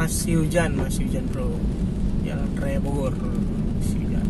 masih hujan bro. Jalan Raya Bogor masih hujan.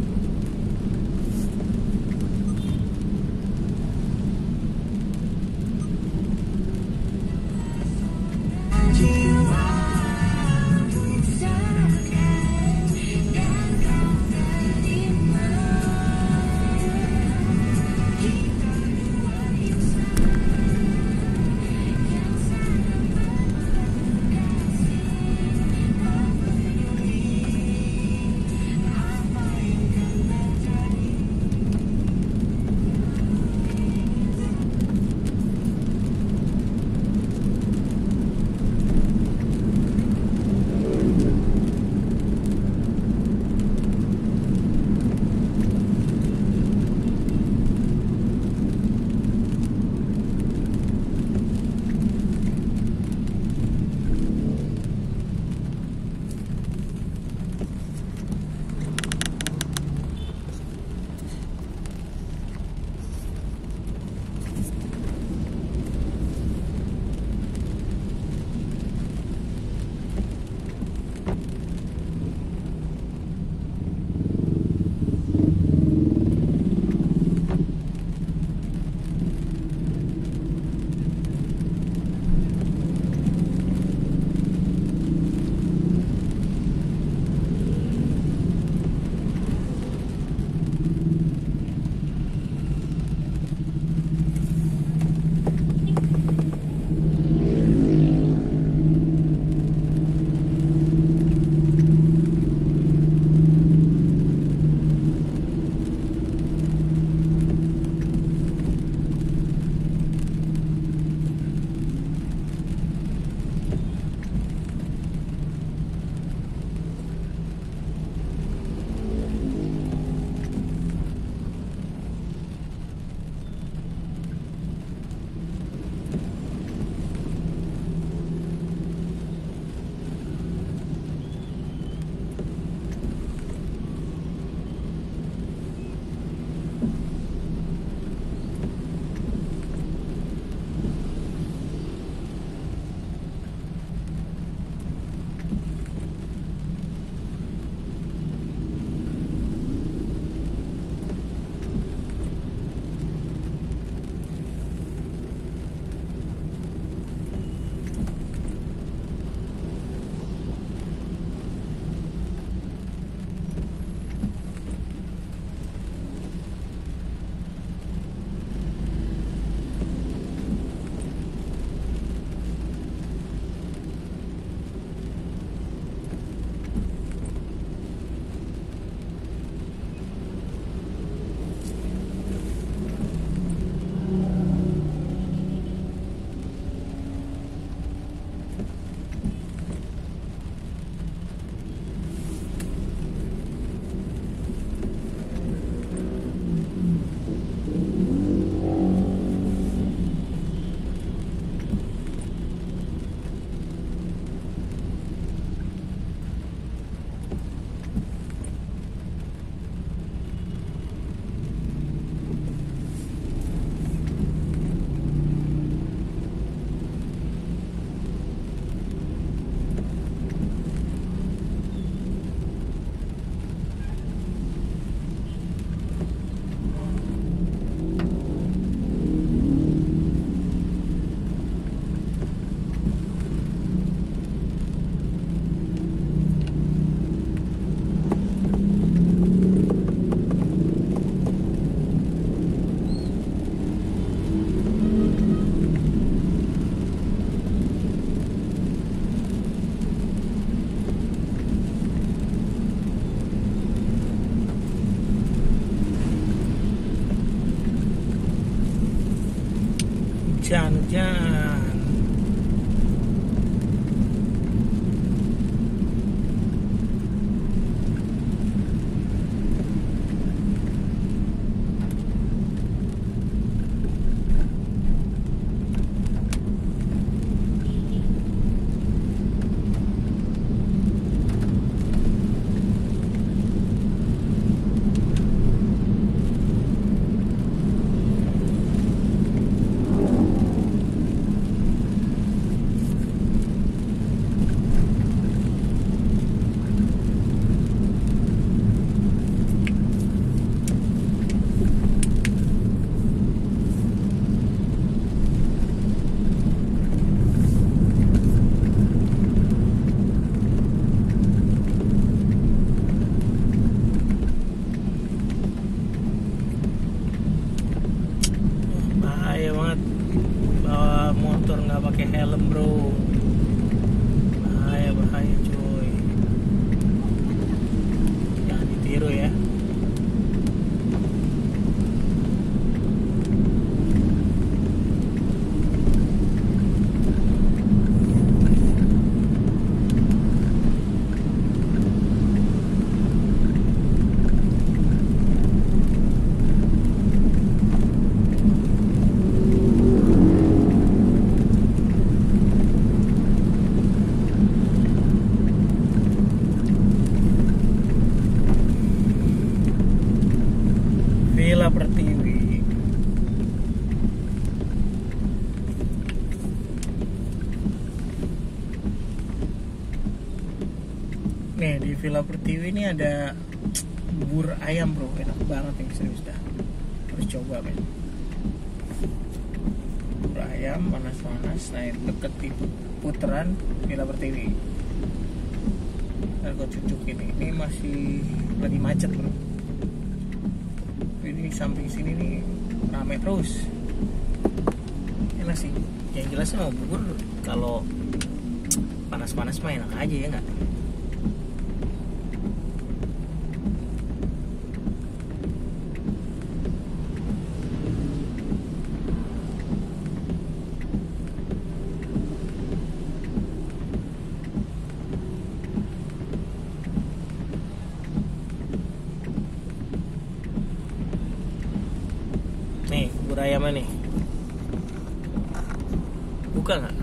Hujan. Villa Pertiwi. Nih di Villa Pertiwi ini ada bubur ayam bro, enak banget nih, serius dah, harus coba men. Bubur ayam panas-panas, nah deket di putaran Villa Pertiwi. Ntar gue tunjukin ini masih lagi macet bro. Ini samping sini nih rame terus, enak sih. Yang jelas mau bubur kalau panas-panas mah enak aja ya nggak? Nih bubur ayamnya nih, buka nggak?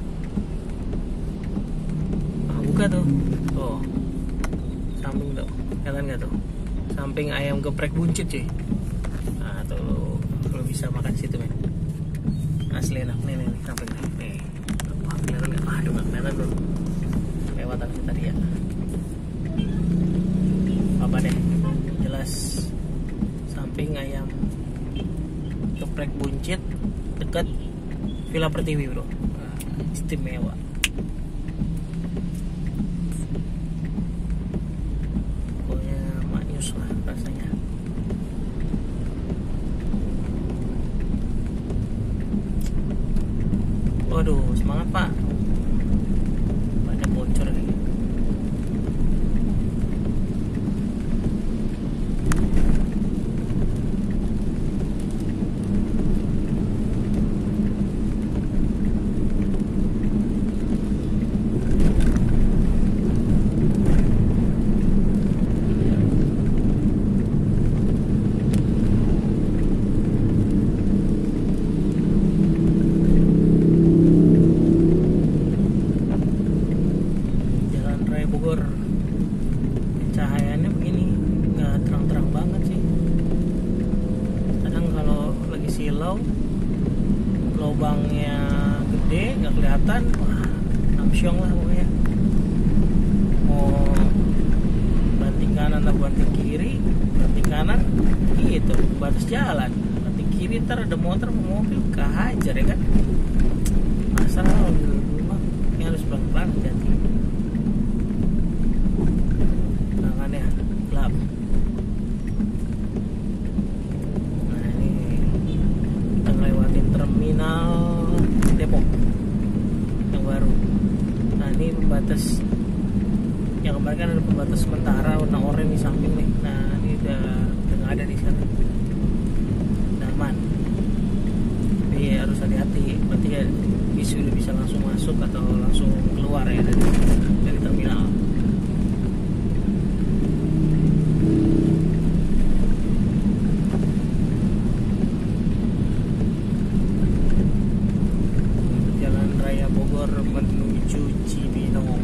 Nah, buka tuh, oh samping tuh, kelihatan nggak tuh? Samping ayam geprek buncit cuy. Nah tuh lo bisa makan situ men, asli enak nih samping nih. Wah, kelihatan nggak? Aduh nggak kelihatan bro, lewat aku tadi ya. Apa deh, jelas samping ayam geprek buncit dekat Villa Pertiwi bro. Nah, istimewa. Pokoknya maknyus lah rasanya. Waduh, semangat pak, banyak bocor nih. Bogor cahayanya begini nggak terang-terang banget sih. Kadang kalau lagi silau lubangnya gede nggak kelihatan, wah namsyong lah pokoknya. Mau banting kanan atau banting kiri, banting kanan gitu batas jalan, banting kiri ntar ada motor mobil kehajar ya kan. Masalah rumah ini harus pelan-pelan hati-hati. Gelap. Nah ini kita ngelewatin terminal Depok yang baru. Nah ini pembatas yang kemarin kan ada pembatas sementara warna oranye di samping nih. Nah ini udah nggak ada di sana. Aman. Tapi harus hati-hati. Berarti ya udah bisa langsung masuk atau langsung keluar ya dari terminal. Bogor menuju Cibinong.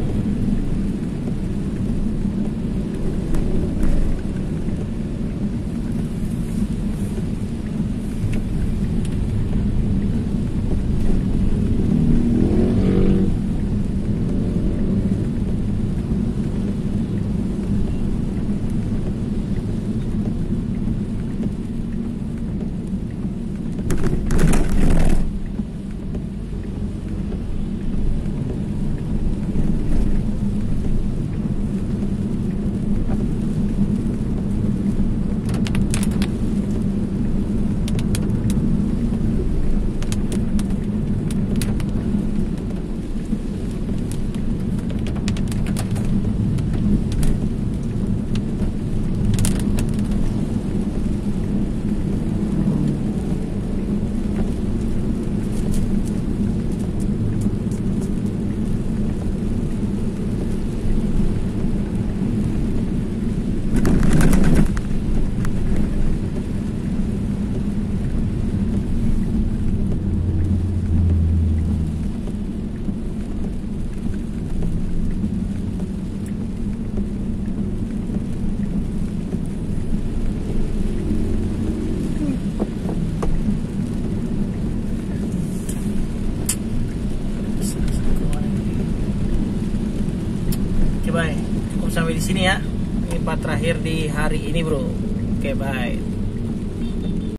Oke, bye. Cukup sampai di sini ya. Ini part terakhir di hari ini, bro. Oke, bye.